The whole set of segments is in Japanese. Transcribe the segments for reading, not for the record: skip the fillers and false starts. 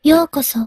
ようこそ。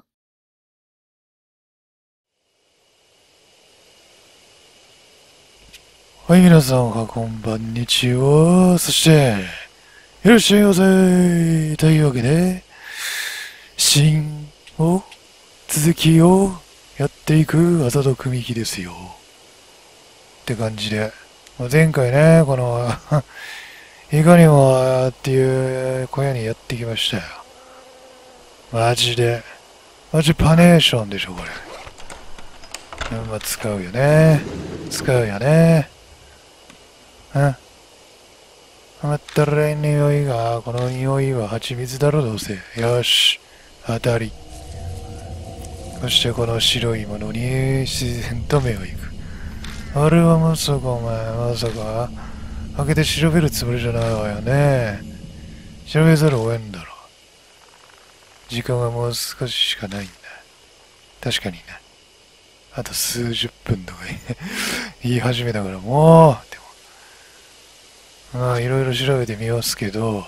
はい、皆さんはこんばんにちは。そして、いらっしゃいませ。というわけで、新を、続きをやっていく浅戸組木ですよ。って感じで。前回ね、この、いかにもっていう小屋にやってきましたよ。マジで。マジパネーションでしょ、これ。まあ、使うよね。使うよね。うん。甘ったるい匂いが、この匂いは蜂蜜だろどうせ。よし。当たり。そしてこの白いものに自然と目を行く。あれはまさかお前、まさか、開けて調べるつもりじゃないわよね。調べざるを得んだろう。時間はもう少ししかないんだ。確かにな。あと数十分とか言い始めたからもう、でも。まあ、いろいろ調べてみますけど、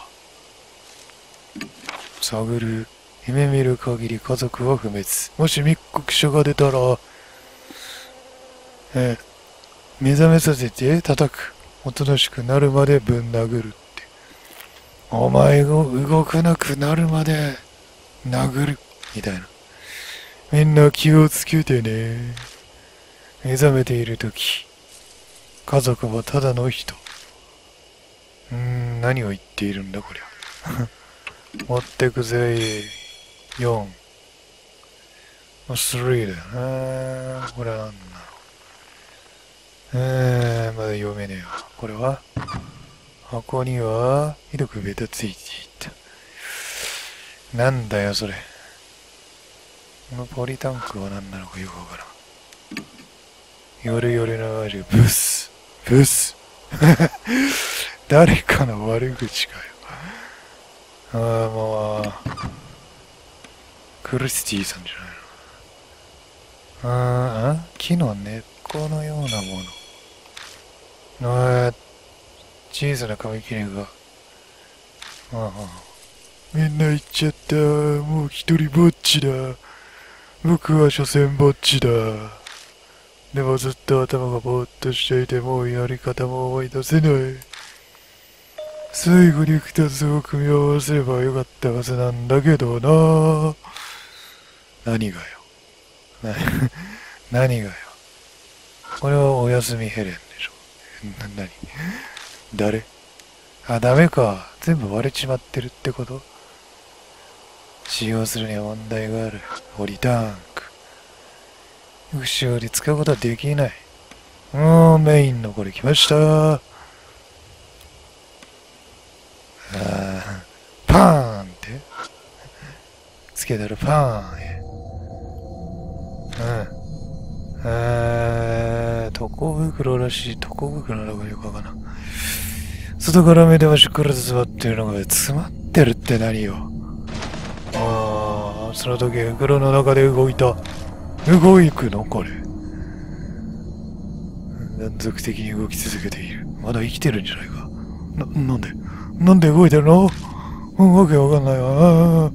探る。夢見る限り家族は不滅。もし密告書が出たら、目覚めさせて叩く。おとなしくなるまでぶん殴るって。お前が動かなくなるまで殴る。みたいな。みんな気をつけてね。目覚めているとき、家族はただの人。何を言っているんだこりゃ。持ってくぜ。4。3だよな。これは何なの。まだ読めねえよ。これは箱には、ひどくベタついていた。なんだよ、それ。このポリタンクは何なのかよくわからん。よれよれのあるブス。ブス。誰かの悪口かよ。もう、クリスティさんじゃないの。木の根っこのようなもの。小さな紙切れが。みんな行っちゃった。もう一人ぼっちだ。僕は所詮ぼっちだ。でもずっと頭がぼーっとしていて、もうやり方も思い出せない。最後に二つを組み合わせればよかったはずなんだけどな。何がよ。何がよ。これはおやすみヘレンでしょ。何誰ダメか。全部割れちまってるってこと？使用するには問題がある。ポリタンク。後ろで使うことはできない。メインのこれ来ました。パーンってつけたらパーンへ。床袋らしい。床袋なのかよくわかんない。外から目ではしっかりと詰まってるのが詰まってるって何よ。その時袋の中で動いた。動くのこれ。断続的に動き続けている。まだ生きてるんじゃないか。なんで動いてるの？わけわかんないわ。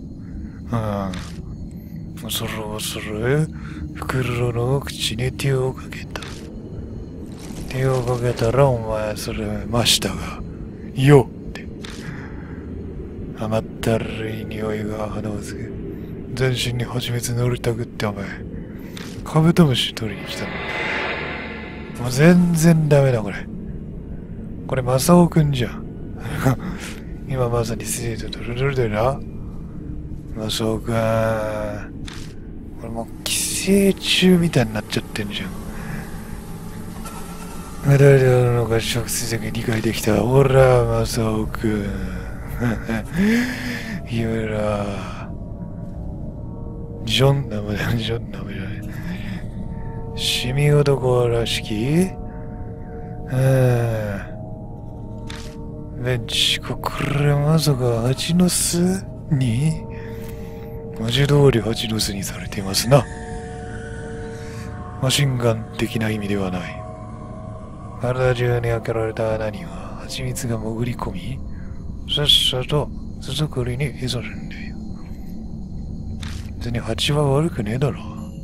それ、袋の口に手をかけた。手をかけたらお前それましたが、よって。甘ったるい匂いが鼻をつけ、全身に蜂蜜塗りたくってお前、カブトムシ取りに来たの。もう全然ダメだこれ。これマサオくんじゃん。今まさにスイートとルルルでな。マサオくん。これもう寄生虫みたいになっちゃってんじゃん。誰であるのか直接的に理解できた。ほら、マサオくん。いわゆる、ジョンナムじゃない。シミ男らしきベンチ、これまさか蜂の巣に文字通り蜂の巣にされていますな。マシンガン的な意味ではない。体中に開けられた穴には蜂蜜が潜り込み、さっさと巣作りに潜るんだよ。 別に蜂は悪くねえだろ。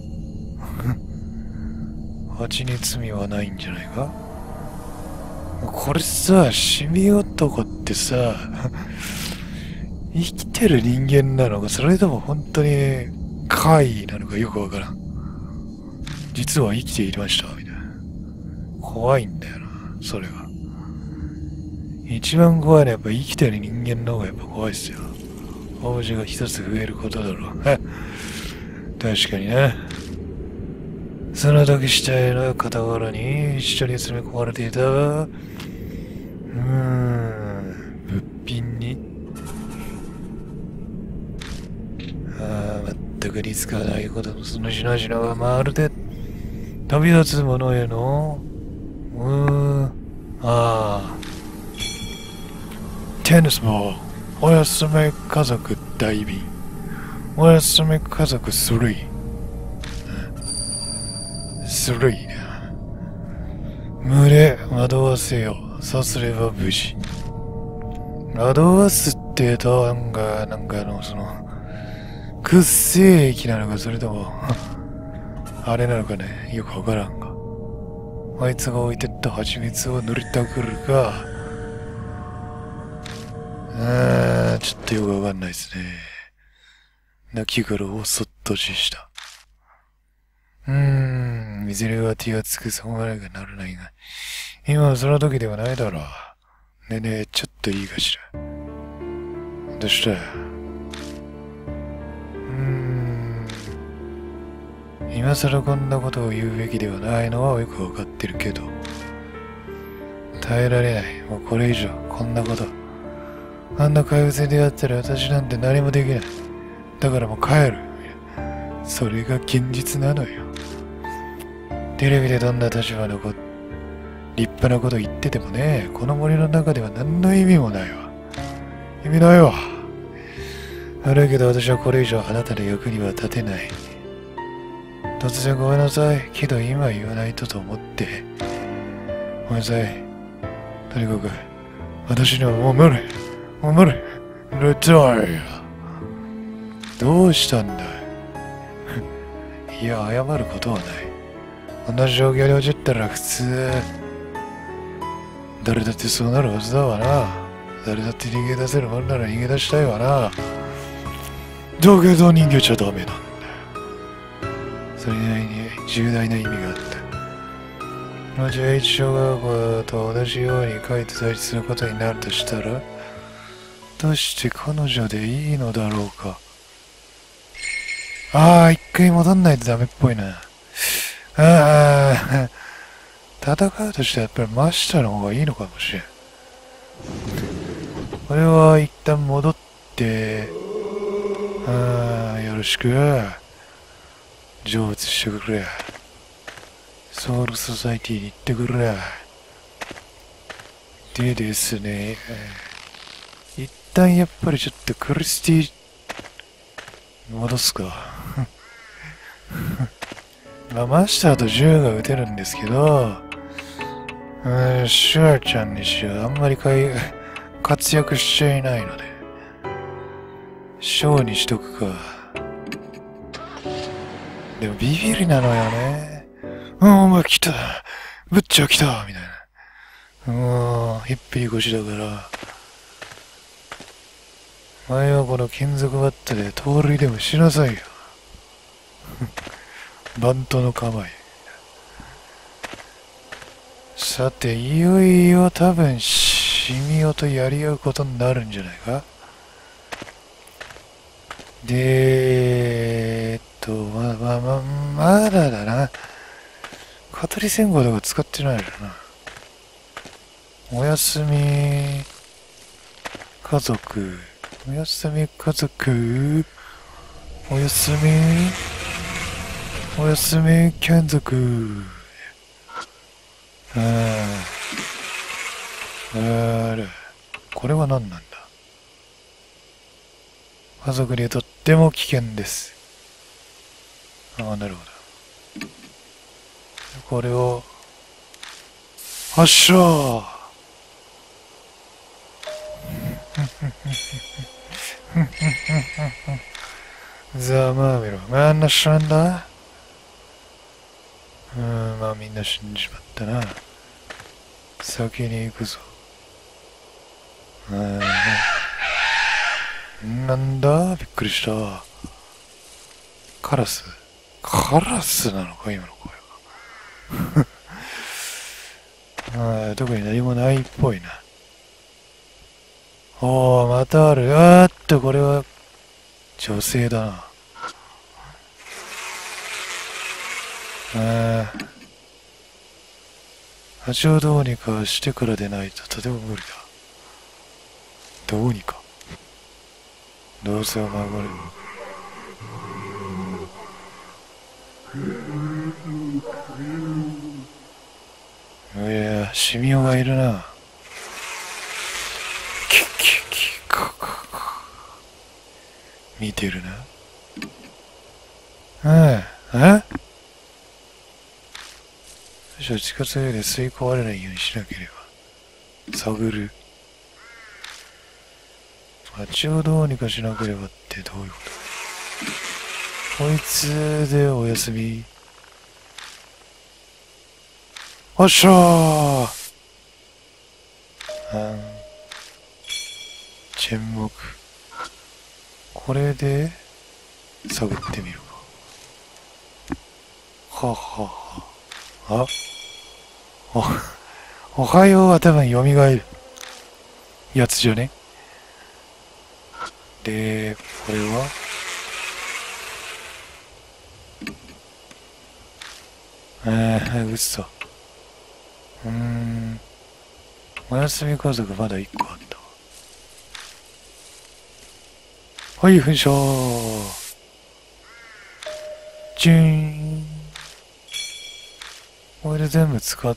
蜂に罪はないんじゃないか。これさ、シミ男ってさ、生きてる人間なのか、それとも本当に怪異なのかよくわからん。実は生きていました、みたいな。怖いんだよな、それが。一番怖いのはやっぱ生きてる人間の方がやっぱ怖いっすよ。オブジェが一つ増えることだろう。確かにね。その時死体の傍らに一緒に詰め込まれていた、物品に、全く似つかないことのその品々はまるで飛び立つものへの、テニスボール、おやすみ家族大便、おやすみ家族3。3だ。群れ惑わせよ。さすれば無事。惑わすって言うと、なんかその、くっせえ液なのか、それとも、あれなのかね、よくわからんが。あいつが置いてった蜂蜜を塗りたくるか、ちょっとよくわかんないですね。泣き声をそっとしした。いずれは手がつくそこまでがならないが、今はその時ではないだろう。ねえねえ、ちょっといいかしら。どうした？今更こんなことを言うべきではないのはよくわかってるけど、耐えられない。もうこれ以上、こんなこと。あんな怪物に出会ったら私なんて何もできない。だからもう帰る。それが現実なのよ。テレビでどんな立場の立派なこと言っててもね、この森の中では何の意味もないわ。意味ないわ。悪いけど私はこれ以上あなたの役には立てない。突然ごめんなさい。けど今言わないとと思って。ごめんなさい。とにかく、私にはもう無理。もう無理。レタイア。どうしたんだいや、謝ることはない。同じ状況に陥ったら普通、誰だってそうなるはずだわな。誰だって逃げ出せるもんなら逃げ出したいわな。だけど逃げちゃダメなんだよ。それなりに重大な意味があった。もし愛知小学校と同じように書いて対立することになるとしたら、どうして彼女でいいのだろうか。一回戻んないとダメっぽいな。戦うとしてはやっぱり真下の方がいいのかもしれん。これは一旦戻って、よろしく。成仏してくれ。ソウルソサイティに行ってくれ。でですね、一旦やっぱりちょっとクリスティ戻すか。マスターと銃が撃てるんですけど、シュワちゃんにしはあんまり活躍しちゃいないので、ショーにしとくか。でもビビりなのよね。お前来た。ブッチャー来たみたいな。ひっぴり腰だから。前はこの金属バットで盗塁でもしなさいよ。バントの構え。さて、いよいよ多分、シミオとやり合うことになるんじゃないか。で、まだだな。蚊取り線香とか使ってないよな。おやすみ、家族。おやすみ、家族。おやすみ、おやすみ、眷属。これは何なんだ。家族にとっても危険です。なるほど。これを、発射ざまあみろ。まあんな知らんだ。まあみんな死んじまったな。先に行くぞ。なんだびっくりした。カラスカラスなのか今の声は。特に何もないっぽいな。おー、またある。これは女性だな。蜂をどうにかしてからでないととても無理だ。どうにか。どうせお前これ。いや、シミオがいるな。キッキッキッカカカ。見てるな。近づいて吸い込まれないようにしなければ。探る。蜂をどうにかしなければってどういうこと？こいつでおやすみ。おっしゃー。沈黙。これで探ってみるか。ははは。おはようは多分蘇るやつじゃね。で、これは嘘。おやすみ家族まだ1個あった。はい、噴射チューン。これで全部使って、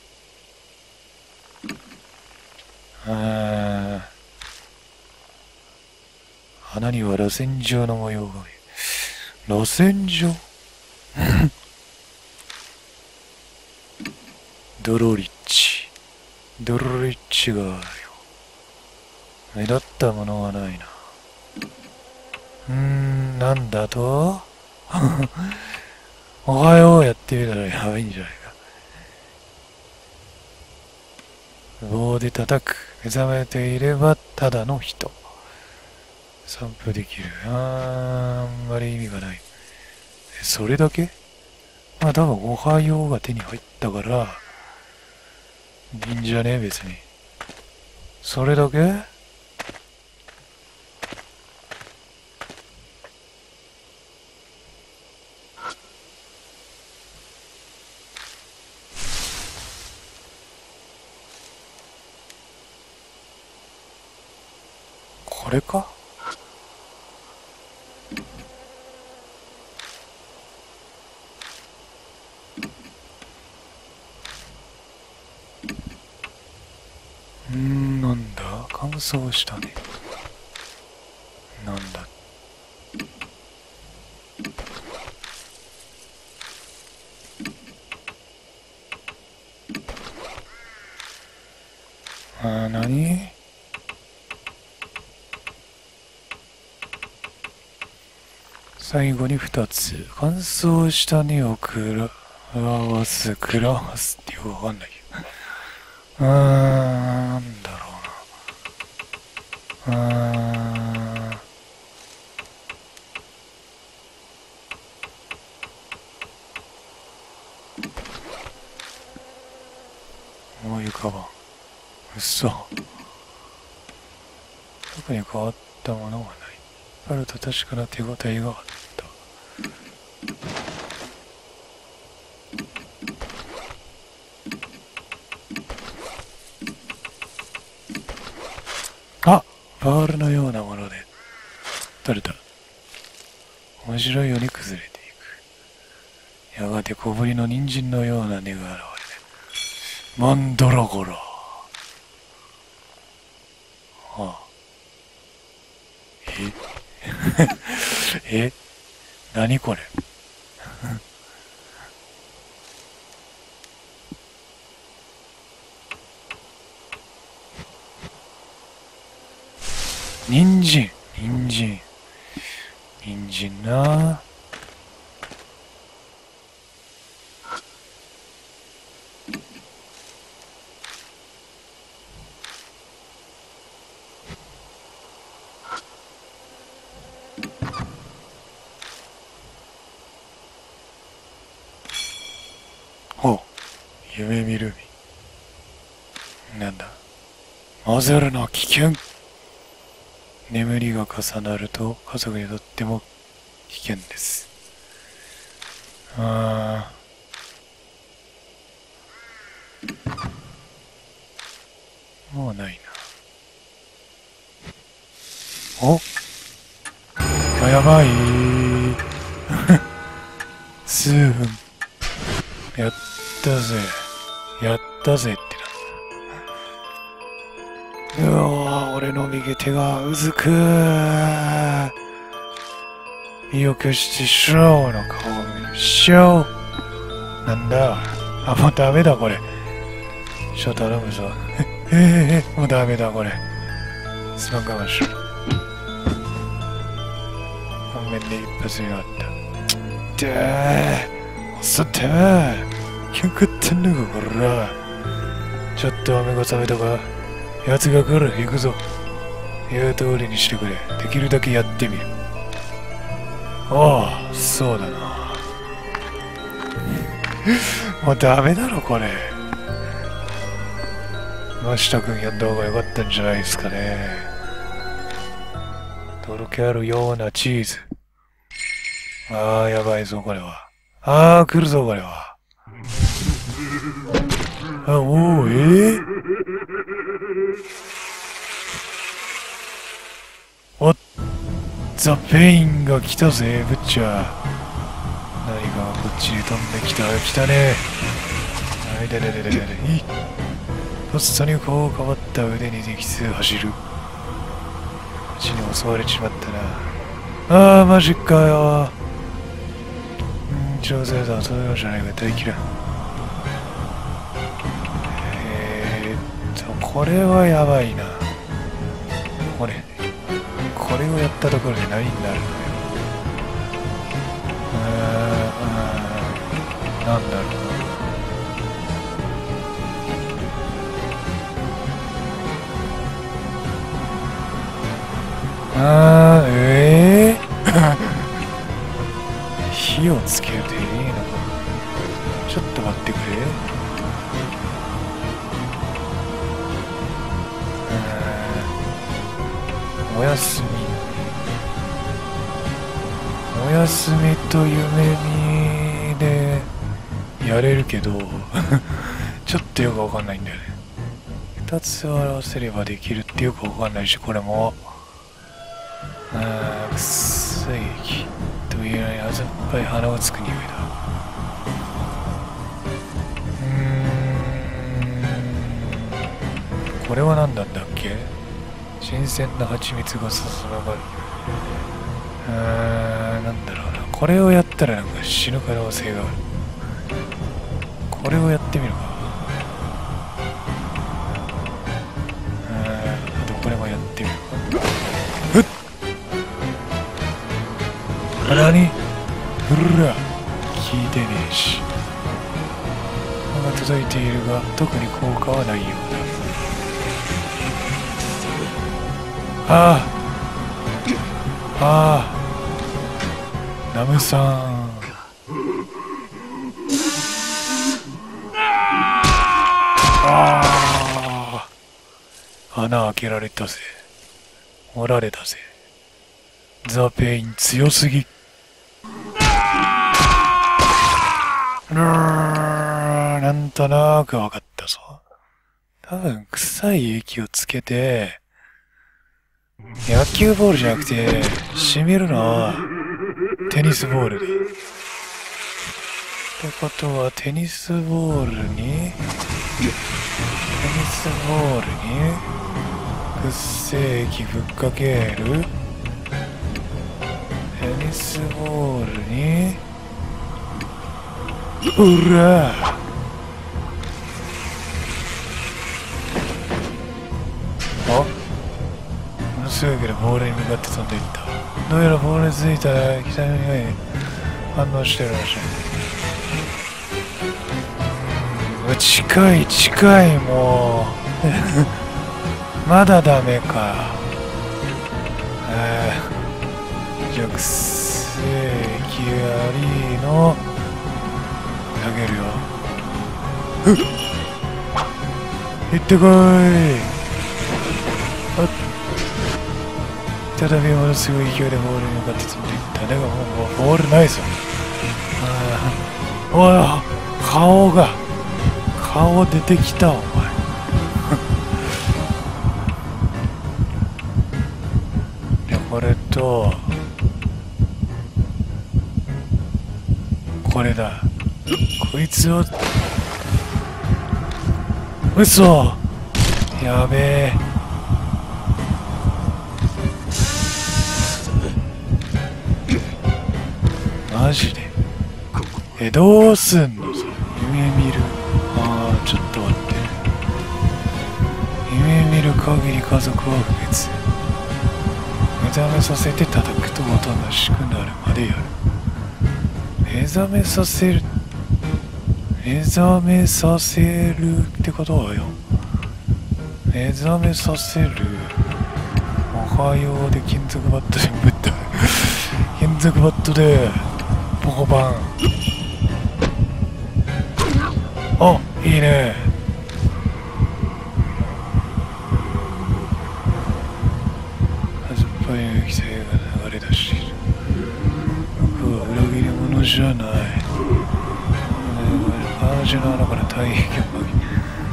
花には螺旋状の模様がある。螺旋状ドロリッチ。ドロリッチがあるよ。目立ったものはないな。なんだとおはようやってみたらやばいんじゃないか。棒で叩く。目覚めていればただの人。散歩できる。あんまり意味がない。それだけ？まあ多分おはようが手に入ったから、いいんじゃね別に。それだけ？これか？なんだ？乾燥したね。なんだ？何？最後に2つ。乾燥した根をくらわすってよくわかんないよ。なんだろうな。思い浮かばん。嘘。特に変わったものはない。あると確かな手応えがあった。パールのようなもので取れた。面白いように崩れていく。やがて小ぶりの人参のような根が現れる。マンドラゴラ。何これ？人参。 人参な。ほう、夢見るみ。なんだ。混ぜるのは危険。眠りが重なると家族にとっても危険です。もうないな。お、やばい。数分。やったぜ。やったぜってな。うわぁ、俺の右手がうずくー。意を決してショーの顔を見る。ショー。なんだ。あ、もうダメだこれ。ショー頼むぞ。もうダメだこれ。すまん我慢しろ。本面で一発目があった。でー、遅ってー。喧嘩ってんのかこら。ちょっと雨が覚めたか。奴が来る。行くぞ。言う通りにしてくれ。できるだけやってみる。ああ、そうだな。もうダメだろこれ。真下くんやった方がよかったんじゃないですかね。とろけあるようなチーズ。ああ、やばいぞこれは。ああ、来るぞこれは。あ、おお、おっ、ザ・ペインが来たぜ、ブッチャー。何がこっちに飛んできた。来たね。はい、いい。とっさにこう変わった腕に激痛走る。こっちに襲われちまったな。ああ、マジかよ。上手だ、そういうのじゃないか、大嫌い。これはやばいな。これをやったところで何になるのよ。なんだろう。火をつけるでいいのか。ちょっと待ってくれ。おやすみ。おやすみと夢見でやれるけどちょっとよくわかんないんだよね。二つを表せればできるってよくわかんないし、これもくそい息というのに甘酸っぱい鼻をつく匂いだ。これは何なんだっけ。新鮮な蜂蜜が注がる。なんだろうな。これをやったらなんか死ぬ可能性がある。これをやってみるか。あとこれもやってみるか。ふっ、何、ふら、聞いてねえし。歯が届いているが特に効果はないようだ。ああ、ナムさん。穴開けられたぜ。おられたぜ。ザ・ペイン強すぎ。なんとなくわかったぞ。多分臭い液をつけて、野球ボールじゃなくて、染みるのはテニスボールだ。ってことはテニスボールにく液ぶっかける。テニスボールにうらすぐけどボールに向かって飛んでいった。どうやらボールについた機体の匂いに反応してるらしい。近い近い、もうまだダメか。弱性気ありの投げるよ。行ってこい。再びものすごい勢いでボールに向かって飛んでいった。だがもうボールないぞ。おい、顔出てきた、お前。で、これとこれだ。こいつを嘘、やべえ。マジでどうすんのそれ。夢見る。ちょっと待って。夢見る限り家族は不滅。目覚めさせて叩くとおとなしくなるまでやる。目覚めさせるってことはよ。目覚めさせる。おはようで金属バットでぶった金属バットでポコバン。あ、いいね。酸っぱい液体が流れ出している。僕は裏切り者じゃない。話の穴から体液をまき。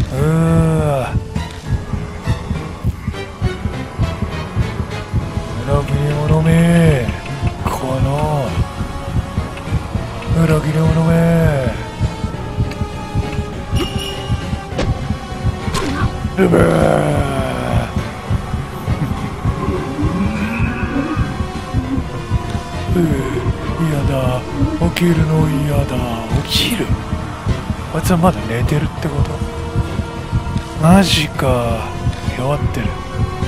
裏切り者め。この裏切り者め。うべー。嫌だ。起きるの嫌だ。起きる。あいつはまだ寝てるってこと？マジか。弱ってる。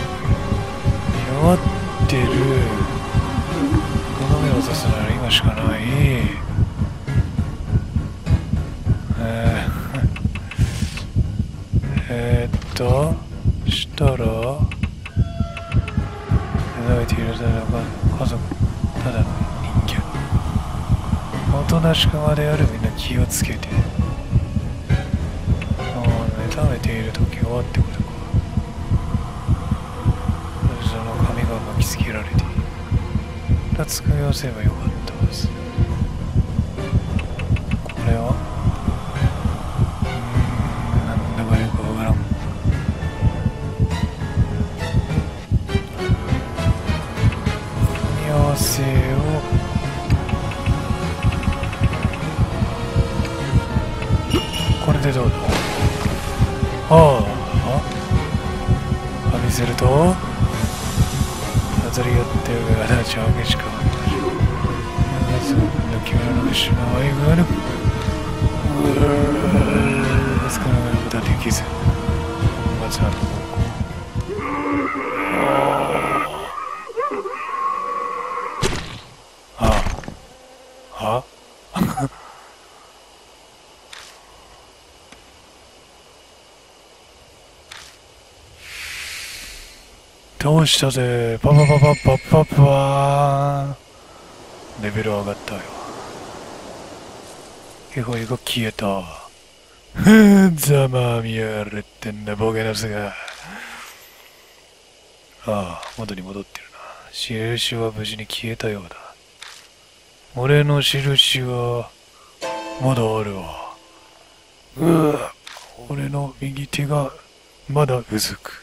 この目を指すなら今しかない。したら描いているただの家族、ただの人間。おとなしくまである。みんな気をつけて。目覚めている時はってことか。その髪が巻きつけられている。脱くよせばよかったはず。これはなんだかよくわからん。組み合わせをこれでどうだ。浴びせると当たり合ってるがちゃ激しくすぐの君らの後ろの愛がある。ですからなることはできずまずは倒したぜ。パパパパパパパーン。レベル上がったよ。気配が消えた。ざまあみやがれってんだボケナスが。元に戻ってるな。印は無事に消えたようだ。俺の印はまだあるわ。俺の右手がまだうずく。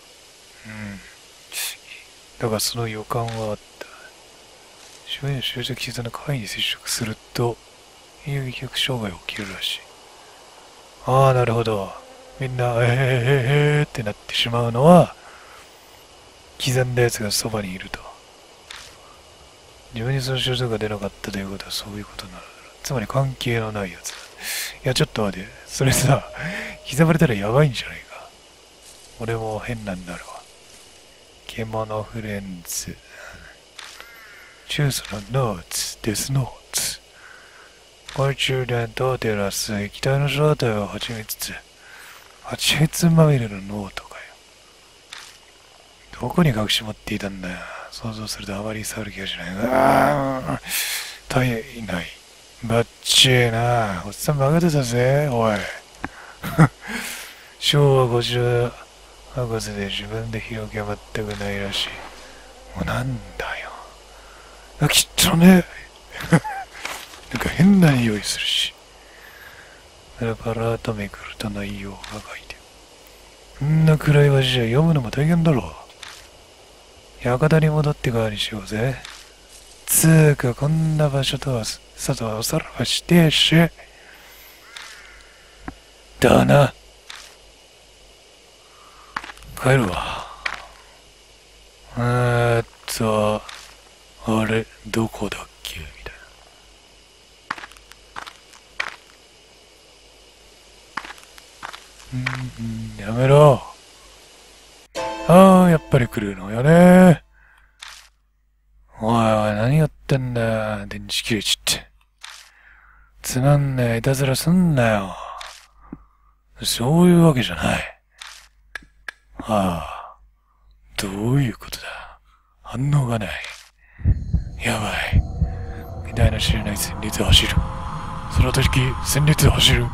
だがその予感はあった。周囲の執着傷の貝に接触すると有激薬障害が起きるらしい。なるほど。みんなってなってしまうのは刻んだやつがそばにいると。自分にその症状が出なかったということはそういうことなのだろう。つまり関係のないやつだ。いやちょっと待って、それさ刻まれたらやばいんじゃないか。俺も変なんだろう。 獣フレンズ。チュースのノーツ、デスノーツ。懐中電灯を照らす液体の正体は蜂蜜。蜂蜜まみれのノートかよ。どこに隠し持っていたんだよ。想像するとあまり触る気がしない。体内。バッチーな。おっさんバカ出たぜ、おい。昭和50博士で自分で広げは全くないらしい。もうなんだよ。きっとね。なんか変な匂いするし。パラパラとめくると内容が書いてる。こんな暗い場所じゃ読むのも大変だろう。館に戻ってからにしようぜ。つーかこんな場所とは外はおさらばしてえし。だな。帰るわ。あれ、どこだっけみたいな。やめろ。やっぱり来るのよね。おいおい、何やってんだよ。電池切れちって。つまんねえいたずらすんなよ。そういうわけじゃない。どういうことだ。反応がない。やばい。偉大な知れない戦列走る。その時、戦列走る。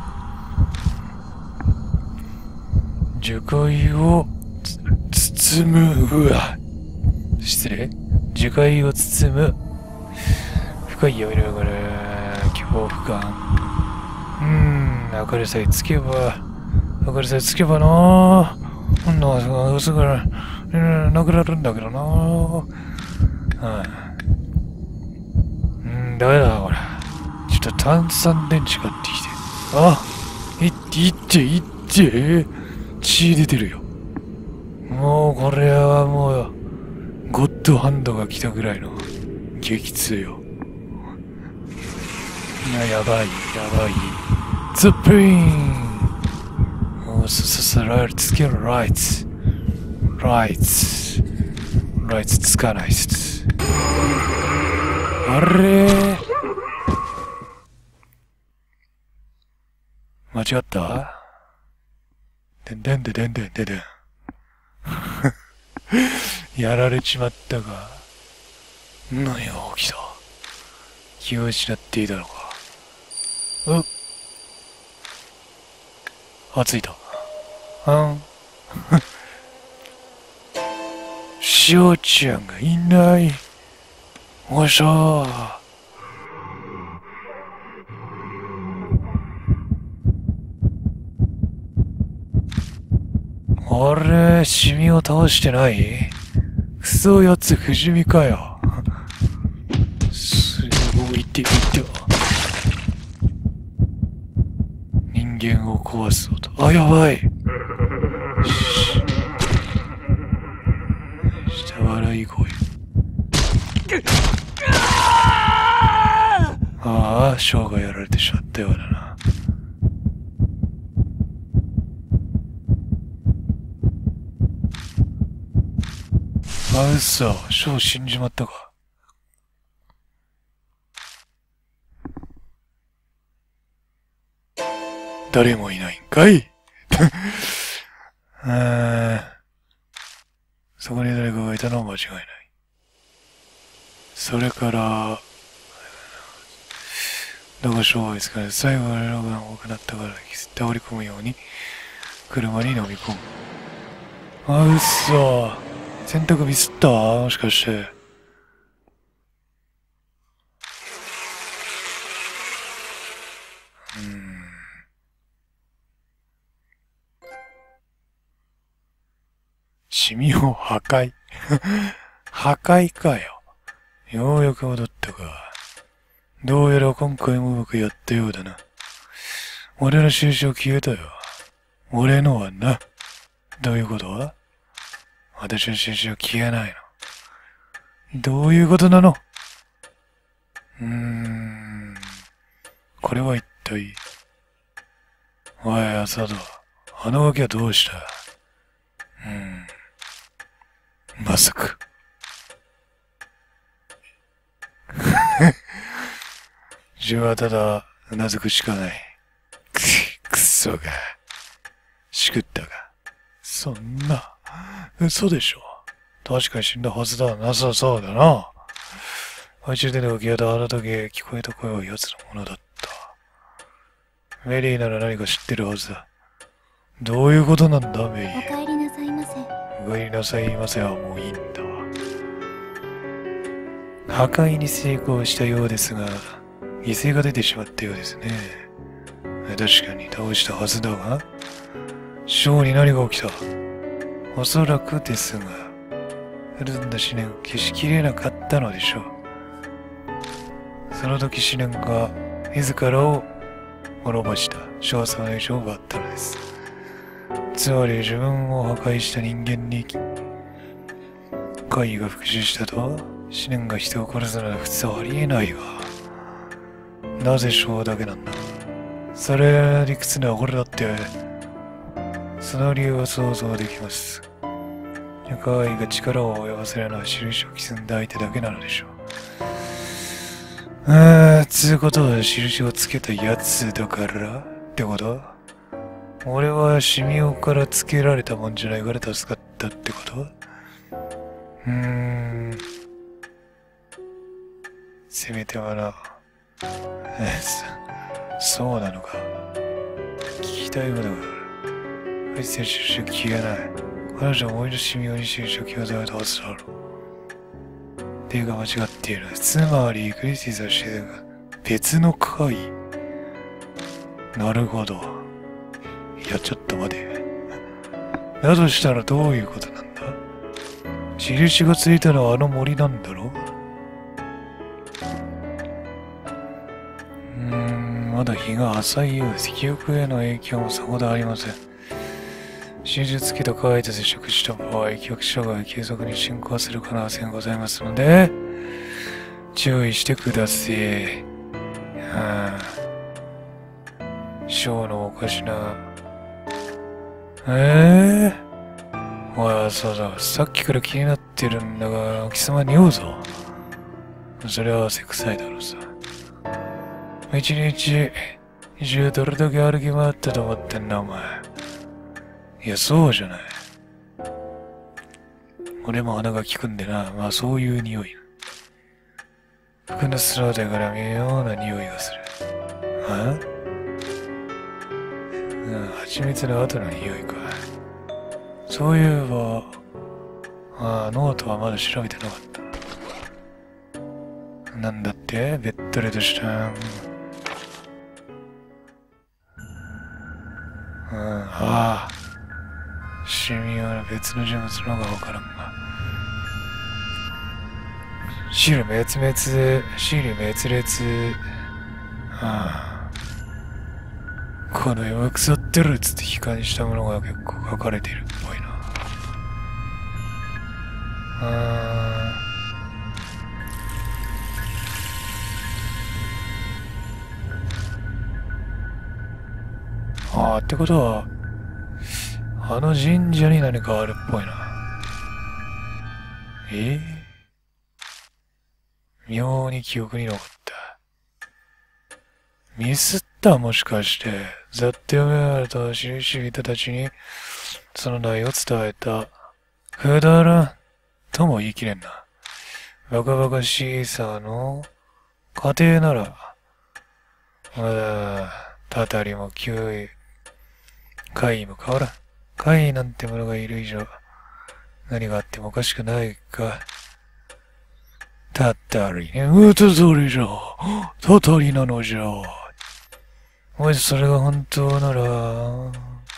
樹海を包む。失礼。樹海を包む。深い闇の中で恐怖感。明るさえつけばな薄がなくなるんだけどな。ダメだ、ほら。ちょっと炭酸電池買ってきて。いって。血出てるよ。もう、これはもう、ゴッドハンドが来たぐらいの激痛よ。やばい。ザプリンライトつけろ、ライツつかないっす。あれー間違ったでん。やられちまったか。何が起きた。気を失っていたのか。ついた。しおちゃんがいない。おいしょー。あれ、シミを倒してない？クソやつ不死身かよ。すごいって人間を壊す音。やばい。下笑い声。ショーがやられてしまったようだな。嘘、ショー死んじまったか。誰もいないんかい。そこに誰かがいたのは間違いない。それから、だがショーはですから、最後のログが多くなったから倒れ込むように車に飲み込む。嘘。選択ミスったもしかして。シミを破壊。破壊かよ。ようやく戻ったか。どうやら今回もうまくやったようだな。俺の印消えたよ。俺のはな。どういうこと？私の印消えないの。どういうことなの？これは一体。おい、浅田。あのガキはどうした？ まさか。自分はただ、うなずくしかない。くそが。しくったが。そんな、嘘でしょ。確かに死んだはずだ。なさそうだな。懐中電灯が消えたあの時、聞こえた声は奴のものだった。メリーなら何か知ってるはずだ。どういうことなんだ、メリー。 お帰りなさいませ。 お帰りなさいませはもういいんだわ。破壊に成功したようですが、犠牲が出てしまったようですね。確かに倒したはずだが、ショーに何が起きた？おそらくですが、潤んだ思念を消しきれなかったのでしょう。その時思念が自らを滅ぼした少佐の意志を奪ったのです。つまり自分を破壊した人間に怪異が復讐したと思念が人を殺すなら普通はありえないが、なぜショーだけなんだ？それ理屈ならこれだって、その理由は想像できます。怪異が力を及ばせるのは印を刻んだ相手だけなのでしょう。つうことは印をつけたやつだからってこと？俺はシミオからつけられたもんじゃないから助かったってこと？せめてはな。そうなのか。聞きたいことがある。あいつは印を消えない。彼女は思い出しみように印を消されたはずだろう。っていうか間違っている。つまり、クリスティスはしてたが、別の怪異。なるほど。いや、ちょっと待て。だとしたらどういうことなんだ？印がついたのはあの森なんだろ？まだ日が浅いようです。記憶への影響もさほどありません。印をつけた怪異と接触した場合、記憶障害が急速に進行する可能性がございますので、注意してください。ショーのおかしな。おい、そうだ、さっきから気になってるんだが、貴様におうぞ。それは汗臭いだろうさ。一日中どれだけ歩き回ったと思ってんだ、お前。いや、そうじゃない。俺も鼻が利くんでな、まあそういう匂い。服のスローだから妙な匂いがする。蜂蜜の後の匂いか。そういえば、ノートはまだ調べてなかった。なんだってべったりとした。神妙な別の人物のがわからんが。死に滅裂。この世は腐ってるっつって悲観したものが結構書かれているっぽいな。ってことは、あの神社に何かあるっぽいな。妙に記憶に残った。ミスったもしかして、ざっと読められた印人たちに、その内容を伝えた。くだらん、とも言い切れんな。バカバカしいさの、家庭なら、まだ、たたりも9位、怪異も変わらん。怪異なんてものがいる以上、何があってもおかしくないか。たたりね。それじゃ。たたりなのじゃ。もしそれが本当なら。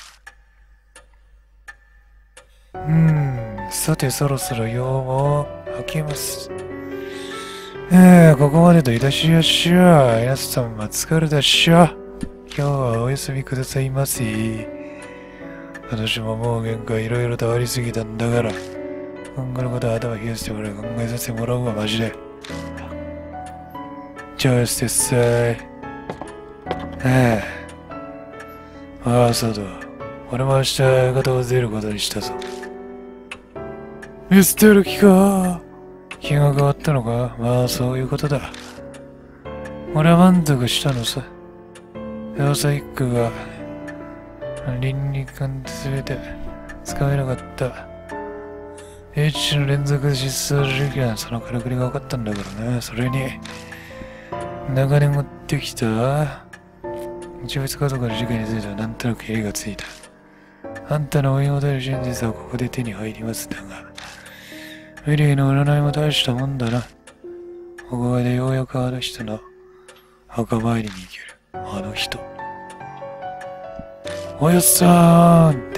さてそろそろ用も開けます。ここまでといたしやしょ。皆さんは疲れたっしょ。今日はお休みくださいませ。私ももう限界いろいろとありすぎたんだから、今後のことは頭冷やして俺考えさせてもらうわ、マジで。じゃあ、してっさい。そうだ。俺も明日方を出ることにしたぞ。 見捨てる気か。気が変わったのか。まあそういうことだ。俺は満足したのさ。要塞一家が倫理観全てつかめなかった。H の連続失踪事件、そのからくりが分かったんだからな。それに、長年追ってきた一物家族の事件についてはなんとなく絵がついた。あんたの追い求める真実はここで手に入りますだが、ウィリーの占いも大したもんだな。ここでようやくあの人の墓参りに行ける。あの人。おやっさーんって。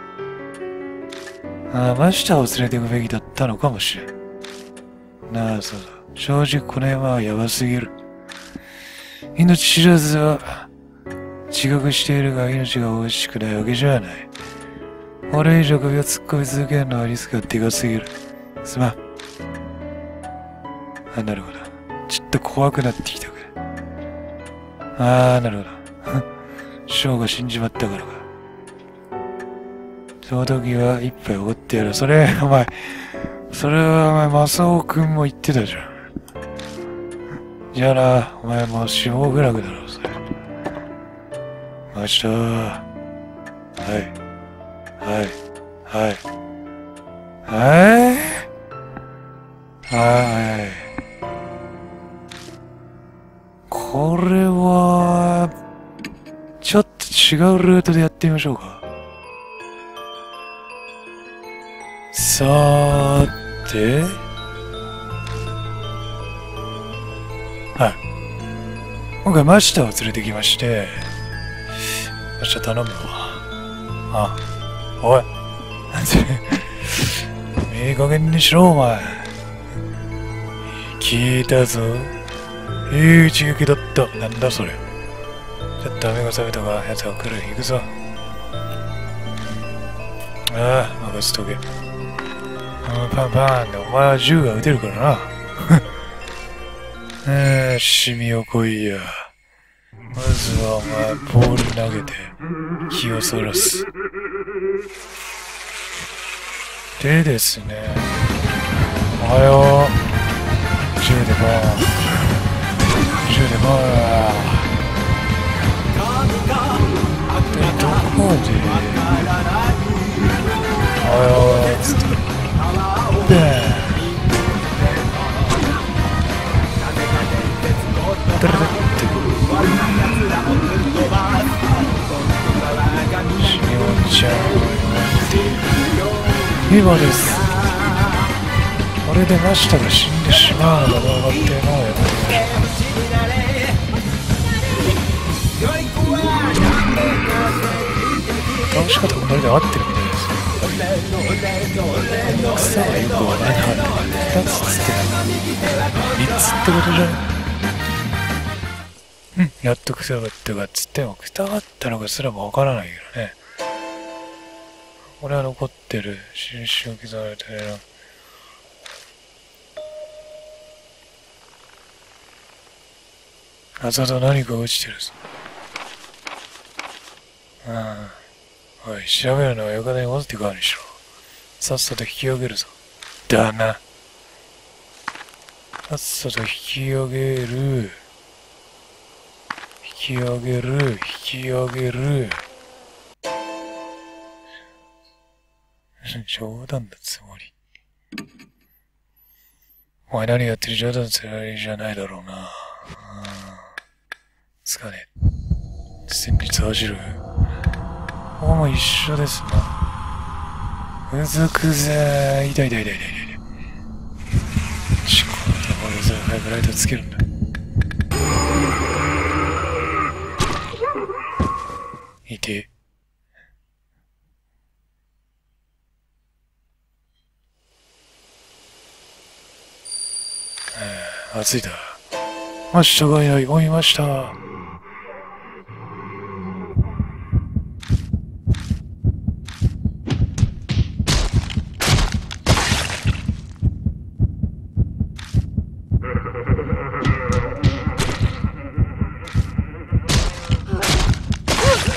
真下を連れて行くべきだったのかもしれん。なあ、そうだ。正直この山はやばすぎる。命知らずは自覚しているが命が惜しくないわけじゃない。俺以上首を突っ込み続けるのはリスクがでかすぎる。すまん。なるほど。ちょっと怖くなってきたか。なるほど。ショーが死んじまったからか。その時は一杯おごってやる。それはマサオくんも言ってたじゃん。じゃあな、お前もう死亡グラグだろ、それ。ました。はい。これは、ちょっと違うルートでやってみましょうか。さーて。今回マシタを連れてきまして、マシタ頼むわ。おい。いい加減にしろ、お前。聞いたぞ。いい一撃だった。なんだそれ。ちょっと目が覚めたが、奴が来る。行くぞ。任せとけ。パンパンって、お前は銃が撃てるからな。シミを来いや。まずはお前、ボール投げて、気をそらす。でですね。おはよう。銃でボーン。どこでおはようつって。今です。これでマシタが死んでしまうのかどうかっていうのをやってみましょう。倒し方がこれで合ってるみたいです。草はよくわからなかったから2つつって3つってことじゃん。やっと草があったかっつっても草があったのかすらもわからないけどね。これは残ってる印を刻まれてるな。あざと何か落ちてるぞ。おい、調べるのはよかで戻ってこいにしろ。さっさと引き上げるぞ。だな。さっさと引き上げる。冗談だつもり。お前何やってる冗談つもりじゃないだろうな。つかねえ。戦慄走る。ここも一緒ですな。うずくぜー。痛い。このところで早くライトつけるんだ。いて。暑いだ。マシタがいない。追いました。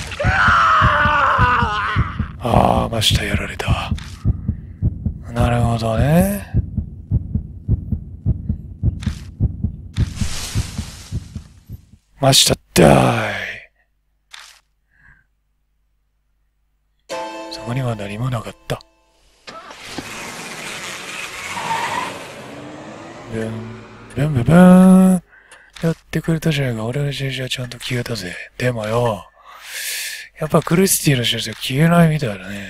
マシタやられた。なるほほどね。ましたったい。そこには何もなかった。ブン、ブンブンブン。やってくれたじゃないか。俺の印はちゃんと消えたぜ。でもよ。やっぱクリスティの印は消えないみたいだね。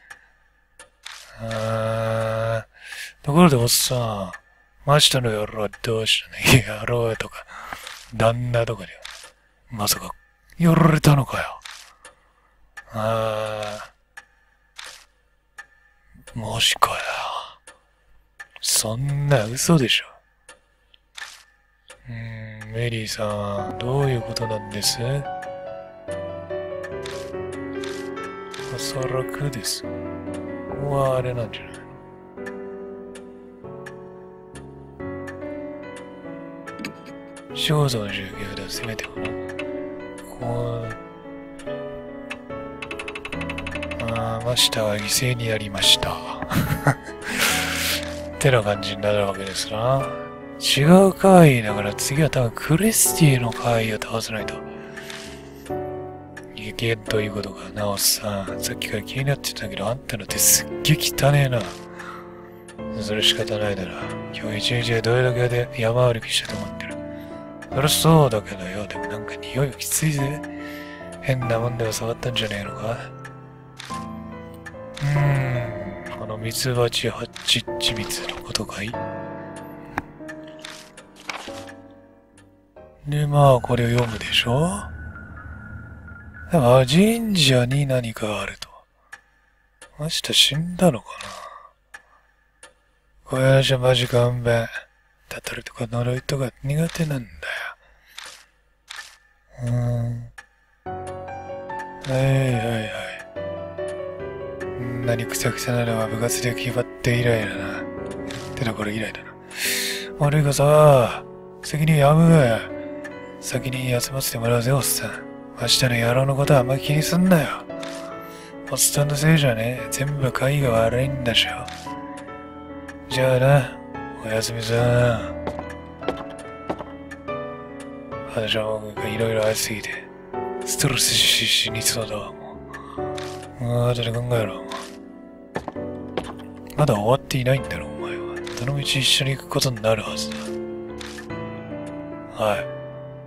ところでおっさん、真下の野郎はどうしたね。野郎とか、旦那とかに、まさか、寄られたのかよ。もしかよ。そんな嘘でしょ。メリーさん、どういうことなんです？おそらくです。ここはあれなんじゃない？肖像の授業で攻めてこな。こう、マスターは犠牲になりました。ってな感じになるわけですな。違う怪異だから次は多分クリスティの怪異を倒さないといけんということかな。おっさん、さっきから気になってたけどあんたの手すっげえ汚ねえな。それ仕方ないだろ。今日一日でどれだけで山歩きしたと思ってる。そりゃそうだけどよ。でもなんか匂いがきついぜ。変なもんでは触ったんじゃねえのか。このミツバチハッチッチミツのことかい？で、まあ、これを読むでしょ？でも、神社に何かがあると。明日死んだのかな？こういう話はマジ勘弁。たたるとか呪いとか苦手なんだよ。はいはいはい。何くさくさなのは部活で決まって以来だな。てなこれ以来だな。悪いがさ、責任やむが先に休ませてもらうぜ、おっさん。明日の野郎のことはあんま気にすんなよ。おっさんのせいじゃねえ。全部会が悪いんだしょ。じゃあな、おやすみさん。私はもういろいろありすぎて、ストレス死にそうだわ、もう。後で考えろ。まだ終わっていないんだろ、お前は。どの道一緒に行くことになるはずだ。はい。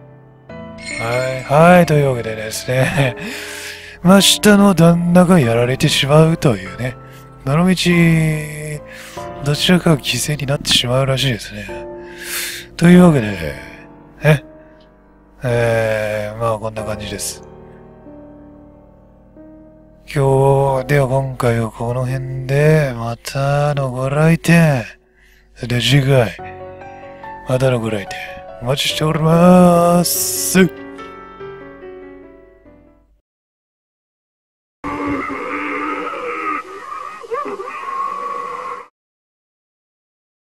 はい、というわけでですね、真下の旦那がやられてしまうというね、どの道、どちらかが犠牲になってしまうらしいですね。というわけで、まあこんな感じです。今回はこの辺で、またのご来店。で、次回、またのご来店、お待ちしております。